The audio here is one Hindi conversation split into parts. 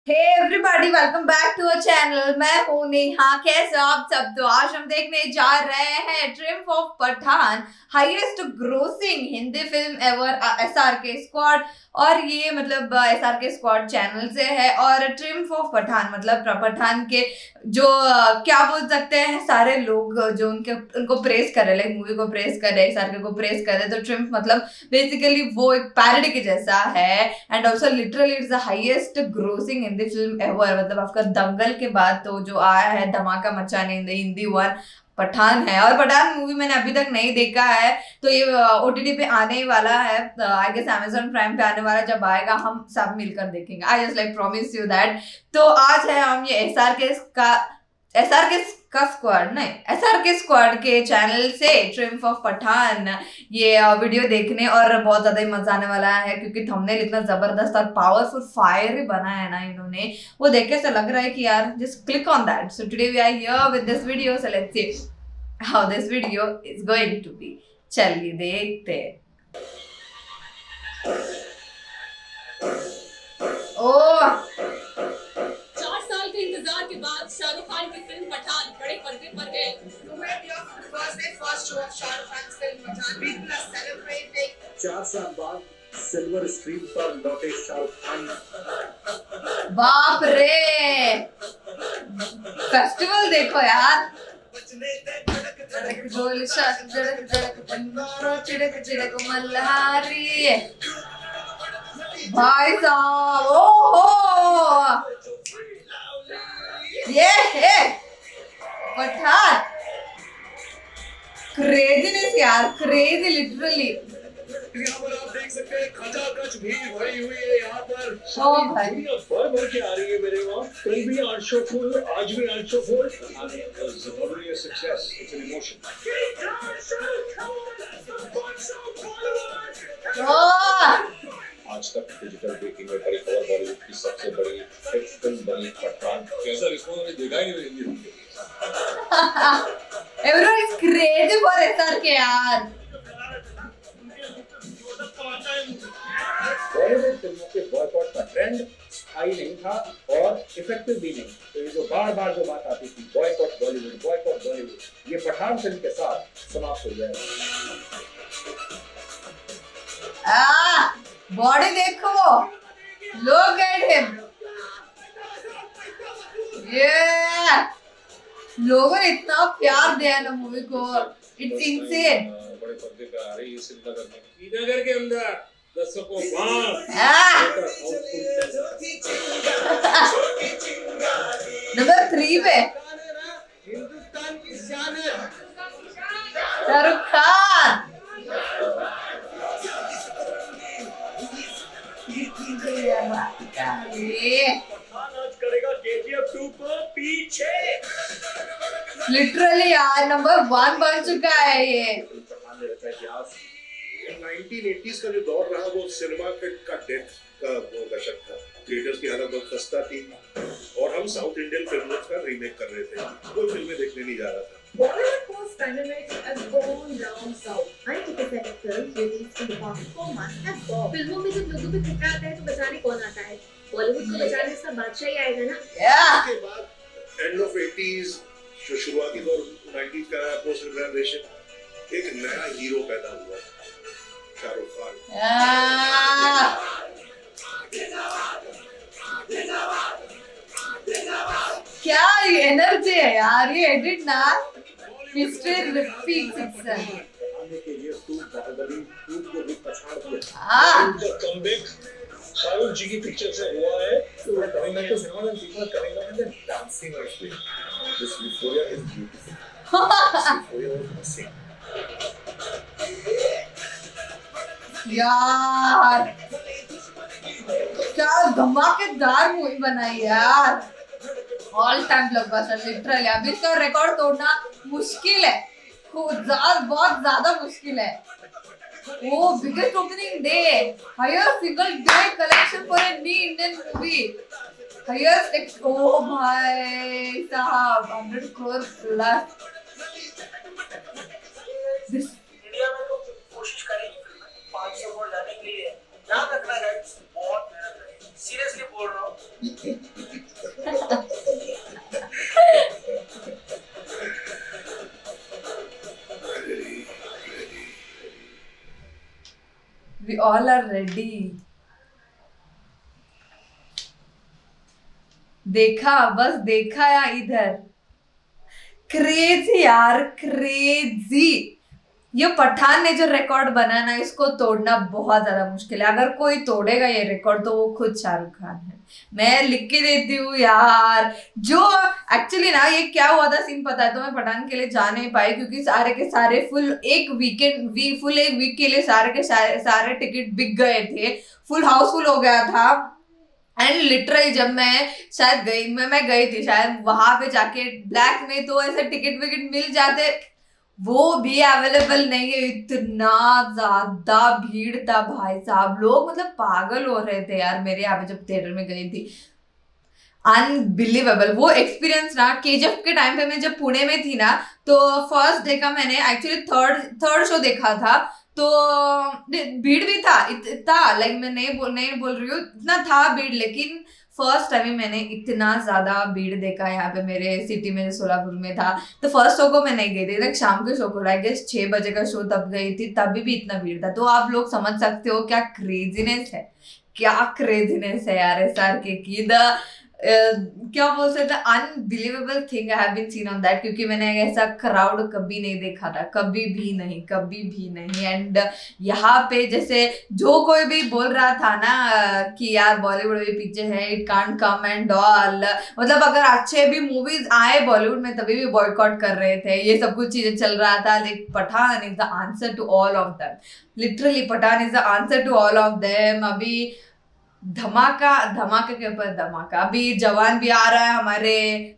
Hey everybody, welcome back to our channel। मैं हूँ नेहा। कैसे हो आप सब? तो आज हम देखने जा रहे हैं triumph of Pathaan, highest grossing Hindi film ever SRK squad. और ये मतलब SRK स्क्वाड चैनल से है। और ट्रिम्फ ऑफ पठान मतलब पठान के जो क्या बोल सकते हैं सारे लोग जो उनको प्रेस कर रहे, लाइक मूवी को प्रेस कर रहे, SRK को प्रेस कर रहे। तो ट्रिम्फ मतलब बेसिकली वो एक पैरोडी के जैसा है। And also literally it's the highest grossing Hindi film ever. मतलब आपका दंगल के बाद तो जो आया है धमाका मचाने हिंदी वन पठान है। और पठान मूवी मैंने अभी तक नहीं देखा है, तो ये OTT पे आने ही वाला है। आई गेस Amazon प्राइम पे आने वाला है। जब आएगा हम सब मिलकर देखेंगे। I just like promise you that. तो आज है हम ये SRK स्क्वाड नहीं SRK स्क्वाड के चैनल से ट्रिम्फ ऑफ पठान ये वीडियो देखने। और बहुत ज्यादा ही मजा आने वाला है क्योंकि थंबनेल इतना जबरदस्त और पावरफुल फायर बनाया है ना इन्होंने, वो देख के ऐसा लग रहा है कि यार just click on that. So today we are here with this video. So let's see how this video is going to be. चलिए देखते हैं। ओह, इंतजार के बाद शाहरुख खान की फिल्म पठान बड़े पर्दे पर है। First show of Shahrukh Khan film Pathaan, people are celebrating. 4 साल बाद सिल्वर स्क्रीन पर लौटे शाहरुख खान। बाप रे, फेस्टिवल देखो यार। चिड़क मल्हारी भाई साहब। ओहो, ये है पठान। क्रेजीनेस यार, क्रेजी लिटरली। यहाँ पर आप देख सकते हैं खचाखच भीड़ भरी हुई है यहाँ पर। भाई भर के आ रही है मेरे वहाँ। कल भी आर्ट शो फुल, आज भी art show full. Success it's an emotion. आज तक डिजिटल ब्रेकिंग में बड़ी खबर, बॉलीवुड की सबसे बड़ी हिट फिल्म बनी पठान। कैसा रिस्पॉन्स मैंने देखा ही नहीं हिंदी में। Everyone is crazy for SRK यार। बॉलीवुड फिल्मों के बॉयकॉट का ट्रेंड स्थायी नहीं था और इफेक्टिव भी नहीं। तो ये जो बार बार जो बात आती थी बॉयकॉट बॉलीवुड, ये पठान फिल्म के साथ समाप्त हो जाएगा। बॉडी देखो, लोग एट हिम। ये लोगों ने इतना प्यार दिया ना मूवी को, इट्स इनसेन। बड़े पर्दे पे आ रही है सिनेमा करने। नगर के अंदर दर्शकों नंबर 3 पे हिंदुस्तान की शान है शाहरुख खान। आज करेगा KGF 2 को पीछे। लिटरली यार नंबर 1 बन चुका है ये। 1980s का जो दौर रहा वो सिनेमा का डेथ का वो दशक था। थिएटर्स की हालत बहुत खस्ता थी और हम साउथ इंडियन फिल्मों का रीमेक कर रहे थे। कोई फिल्में देखने नहीं जा रहा था। Bollywood post-pandemic has gone down south. Anti-pathetic films released in the past 4 months have bombed. फिल्मों में जब लोगों पे खतरा आता है तो बचाने कौन आता है? बॉलीवुड को बचाने इसका बादशाह ही आएगा ना? उसके बाद एंड ऑफ 80s जो शुरुआती दौर 90s का पोस्ट रिवॉल्यूशन, एक नया हीरो पैदा हुआ, शाहरुख खान। क्या ये एनर्जी है यार, ये एडिट ना हिस्ट्री रिपीट्स इटसेल्फ। आने के लिए तू बाहुबली 2 को भी पछाड़ दिया। हाँ, कमबैक शाहरुख जी की पिक्चर से हुआ है। तो करेंगे तो सिनेमा में सीखना करेंगे ना dancing actually this euphoria is beautiful. Euphoria is missing यार क्या धमाकेदार मूवी बनाई यार। All time blockbuster literally. अभी इसका रिकॉर्ड तोड़ना मुश्किल है, बहुत ज्यादा मुश्किल है। वो biggest opening day, highest single day collection for a new Indian movie, highest. ओ भाई साहब 100 crore प्लस। इंडिया में तो कोशिश करेगी 500 करोड़ जाने के लिए। याद रखना गाइस, बहुत मेहनत है। सीरियसली बोल रहा हूँ। We all are ready. देखा, बस देखा या इधर, क्रेजी यार, क्रेजी। ये पठान ने जो रिकॉर्ड बनाया ना, इसको तोड़ना बहुत ज्यादा मुश्किल है। अगर कोई तोड़ेगा ये रिकॉर्ड तो वो खुद शाहरुख खान है। मैं लिख के देती हूँ यार। जो एक्चुअली ना, ये क्या हुआ था सीन पता है तो मैं पठान के लिए जा नहीं पाई, क्योंकि सारे के सारे फुल एक वीक के लिए सारे के सारे टिकट बिक गए थे, फुल हाउसफुल हो गया था। एंड लिटरली जब मैं शायद मैं गई थी शायद, वहां पे जाके ब्लैक में तो ऐसे टिकट विकेट मिल जाते, वो भी अवेलेबल नहीं है। इतना ज्यादा भीड़ था भाई साहब, लोग मतलब पागल हो रहे थे यार। मेरे यहाँ पे जब थिएटर में गई थी, अनबिलीवेबल वो एक्सपीरियंस ना। केजीएफ के टाइम पे मैं जब पुणे में थी ना, तो फर्स्ट डे का मैंने एक्चुअली थर्ड शो देखा था, तो भीड़ भी था इतना, लाइक मैं नहीं बोल रही हूँ, इतना था भीड़, लेकिन फर्स्ट टाइम मैंने इतना ज्यादा भीड़ देखा यहाँ पे मेरे सिटी में, सोलापुर में था। तो फर्स्ट शो को मैं नहीं गई थी, लाइक शाम के शो को, आई गेस 6 बजे का शो तब गई थी, तभी भी इतना भीड़ था। तो आप लोग समझ सकते हो क्या क्रेजीनेस है, क्या क्रेजीनेस है यार SRK की। क्या बोल सकते हैं, unbelievable thing I have been seen on that, क्योंकि मैंने ऐसा क्राउड कभी नहीं देखा था, कभी भी नहीं। एंड यहाँ पे जैसे जो कोई भी बोल रहा था ना कि यार बॉलीवुड भी पीछे है, it can't come and all, मतलब अगर अच्छे भी मूवीज आए बॉलीवुड में तभी भी बॉयकॉट कर रहे थे, ये सब कुछ चीजें चल रहा था। Like Pathaan is the answer to all of them, literally Pathaan is the answer to all of them. अभी धमाके के ऊपर धमाका, अभी जवान भी आ रहा है हमारे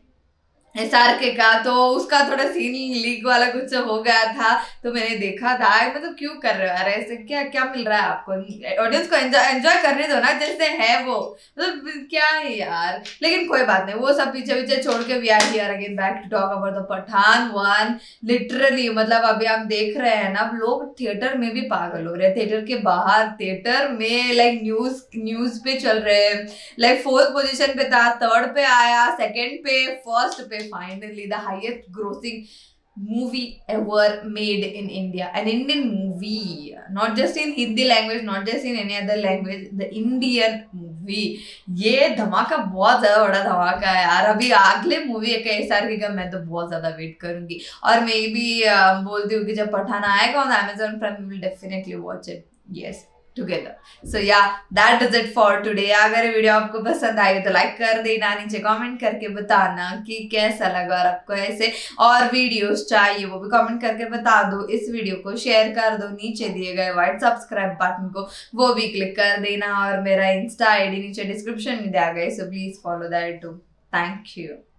SRK का, तो उसका थोड़ा सीन लीक वाला कुछ हो गया था, तो मैंने देखा था। मतलब क्यों कर रहे हो यार ऐसे, क्या मिल रहा है आपको? ऑडियंस को एंजॉय करने दो ना, जैसे है वो, मतलब क्या है यार। लेकिन कोई बात नहीं, वो सब पीछे छोड़ के we are here again back to talk about the Pathaan 1। Literally मतलब अभी हम देख रहे हैं ना, लोग थिएटर में भी पागल हो रहे हैं, थिएटर के बाहर, थिएटर में लाइक न्यूज पे चल रहे हैं। लाइक 4th पोजीशन पे था, 3rd पे आया, 2nd पे, 1st पे, finally the highest grossing movie ever made in India, an Indian movie, not just in Hindi language, not just in any other language, the Indian movie। ये धमाका बहुत ज्यादा बड़ा धमाका है यार। अभी अगले मूवी है SRK का, मैं तो बहुत ज्यादा वेट करूंगी, और मैं भी बोलती हूँ कि जब पठान आएगा on Amazon Prime, we will definitely watch it, yes, together। So yeah, that is it for today। अगर वीडियो आपको पसंद आई तो लाइक कर देना, नीचे कमेंट करके बताना कि कैसा लगा, और आपको ऐसे और वीडियोस चाहिए वो भी कमेंट करके बता दो। इस वीडियो को शेयर कर दो, नीचे दिए गए व्हाइट सब्सक्राइब बटन को वो भी क्लिक कर देना, और मेरा इंस्टा ID नीचे डिस्क्रिप्शन में दिया गया है, so please follow that too. Thank you.